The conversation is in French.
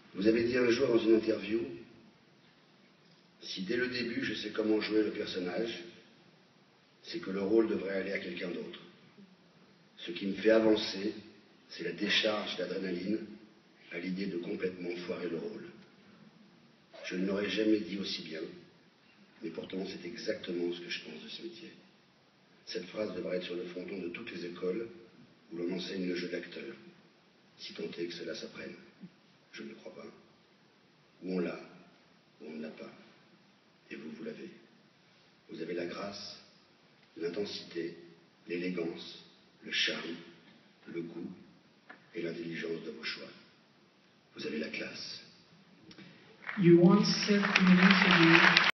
Vous avez dit un jour dans une interview, si dès le début je sais comment jouer le personnage, c'est que le rôle devrait aller à quelqu'un d'autre. Ce qui me fait avancer, c'est la décharge d'adrénaline à l'idée de complètement foirer le rôle. Je ne l'aurais jamais dit aussi bien, mais pourtant c'est exactement ce que je pense de ce métier. Cette phrase devrait être sur le fronton de toutes les écoles où l'on enseigne le jeu d'acteur, si tant est que cela s'apprenne. Je ne le crois pas. Ou on l'a, ou on ne l'a pas. Et vous, vous l'avez. Vous avez la grâce, l'intensité, l'élégance, le charme, le goût et l'intelligence de vos choix. Vous avez la classe. You once said in an interview